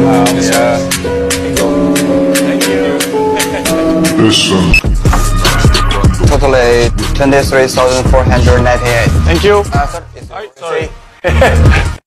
Yeah. Thank you. Listen. Totally 23,498. Thank you. Sir, Sorry.